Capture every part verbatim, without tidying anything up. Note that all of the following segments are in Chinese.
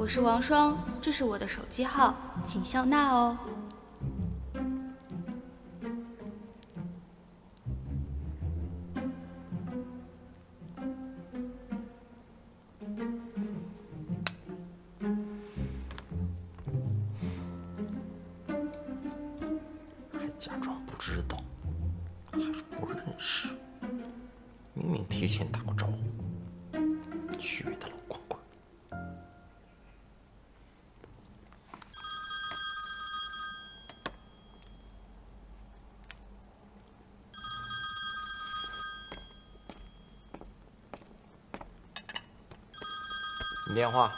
我是王双，这是我的手机号，请笑纳哦。 还假装不知道，还说不认识，明明提前打过招呼。虚伪的老光棍。你电话。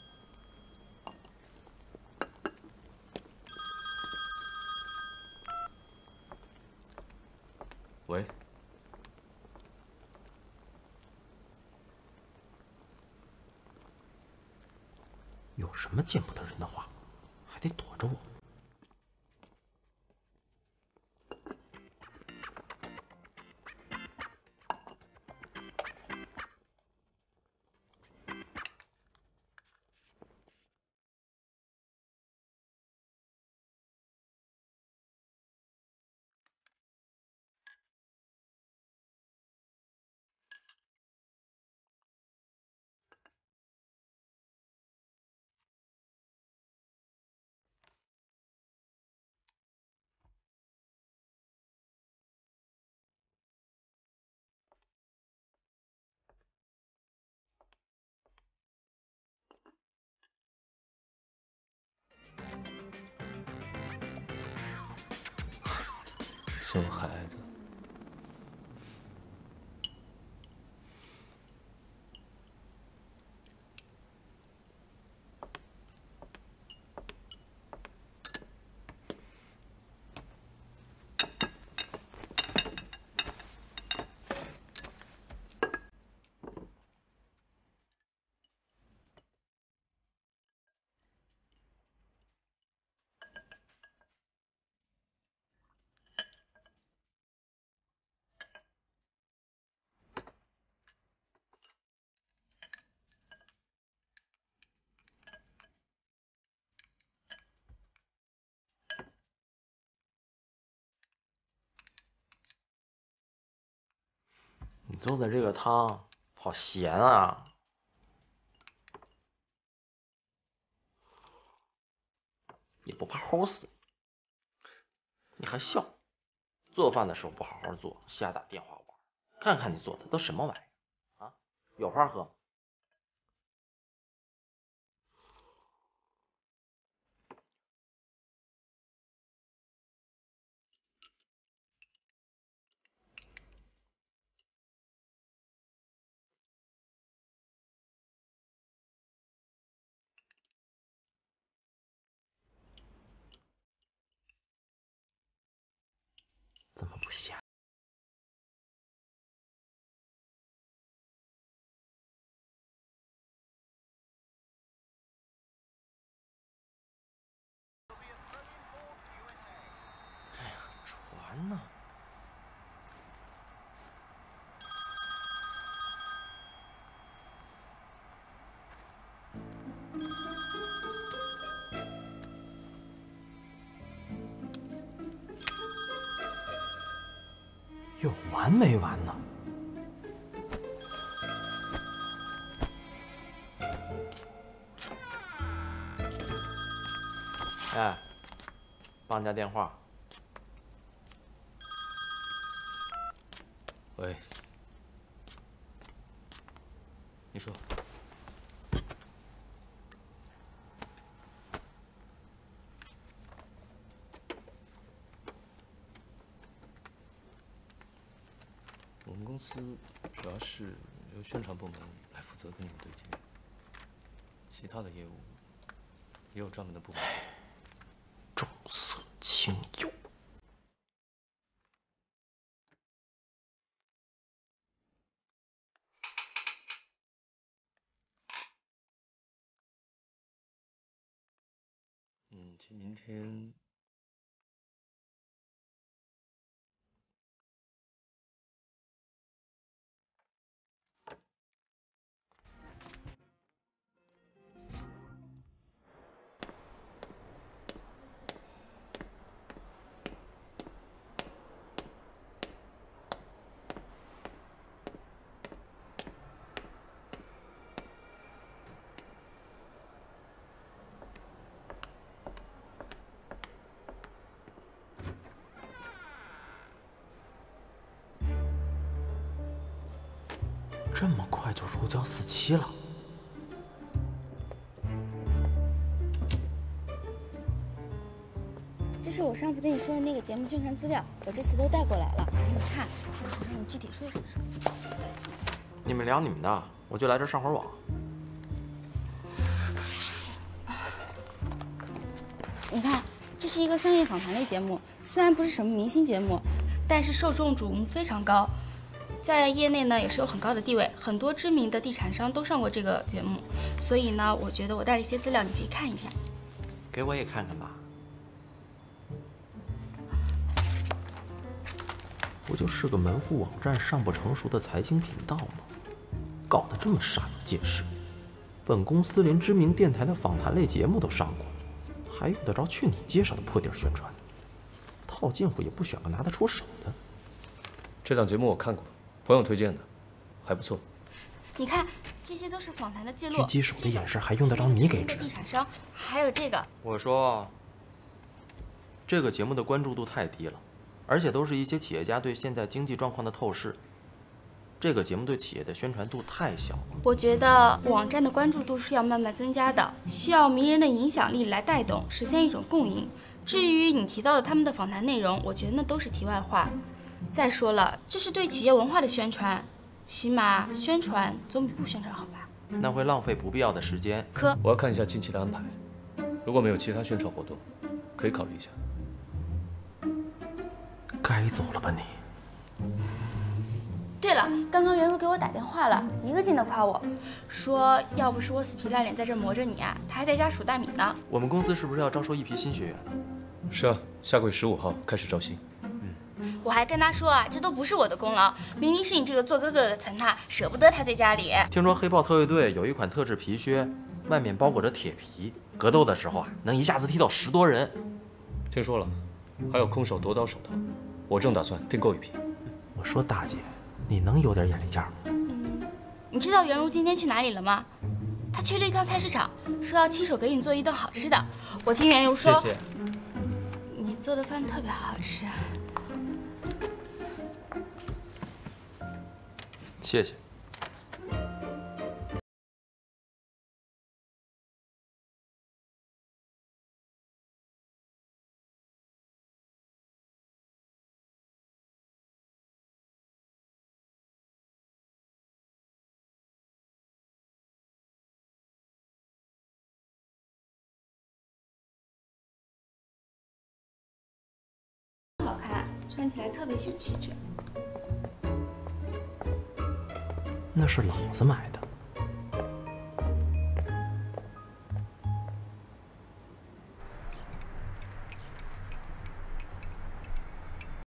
喂。 有什么见不得人的话，还得躲着我？ 熊孩子， 你做的这个汤好咸啊！也不怕齁死，你还笑？做饭的时候不好好做，瞎打电话玩，看看你做的都什么玩意儿啊？有话喝。怎么不咸？哎呀，传呢？有完没完呢？哎，帮家电话。 喂，你说。我们公司主要是由宣传部门来负责跟你们对接，其他的业务也有专门的部门负责。 重色轻友。 嗯，其实明天。 这么快就如胶似漆了？ 这是我上次跟你说的那个节目宣传资料，我这次都带过来了，给你看，让你具体说说。 你们聊你们的，我就来这上会儿网。 你看，这是一个商业访谈类节目，虽然不是什么明星节目，但是受众瞩目非常高，在业内呢也是有很高的地位，很多知名的地产商都上过这个节目，所以呢，我觉得我带了一些资料，你可以看一下。 给我也看看吧。不就是个门户网站尚不成熟的财经频道吗？搞得这么煞有介事。本公司连知名电台的访谈类节目都上过，还用得着去你介绍的破地儿宣传？套近乎也不选个拿得出手的。 这档节目我看过，朋友推荐的，还不错。 你看，这些都是访谈的记录。 狙击手的眼神还用得着你给指？ 地产商，还有这个。 我说，这个节目的关注度太低了。而且都是一些企业家对现在经济状况的透视，这个节目对企业的宣传度太小了。 我觉得网站的关注度是要慢慢增加的，需要名人的影响力来带动，实现一种共赢。至于你提到的他们的访谈内容，我觉得那都是题外话。再说了，这是对企业文化的宣传，起码宣传总比不宣传好吧？ 那会浪费不必要的时间。 可我要看一下近期的安排，如果没有其他宣传活动，可以考虑一下。 该走了吧你？ 对了，刚刚袁如给我打电话了，一个劲的夸我，说要不是我死皮赖脸在这磨着你啊，他还在家数大米呢。 我们公司是不是要招收一批新学员？ 是啊，下个月十五号开始招新。 嗯，我还跟他说啊，这都不是我的功劳，明明是你这个做哥哥的疼他，舍不得他在家里。 听说黑豹特卫队有一款特制皮靴，外面包裹着铁皮，格斗的时候啊，能一下子踢倒十多人。 听说了，还有空手夺刀手套。我正打算订购一批。 我说大姐，你能有点眼力见吗？ 嗯，你知道袁如今天去哪里了吗？她去了一趟菜市场，说要亲手给你做一顿好吃的。我听袁如说， 谢谢。 你做的饭特别好吃。 谢谢。 好看，穿起来特别显气质。 那是老子买的。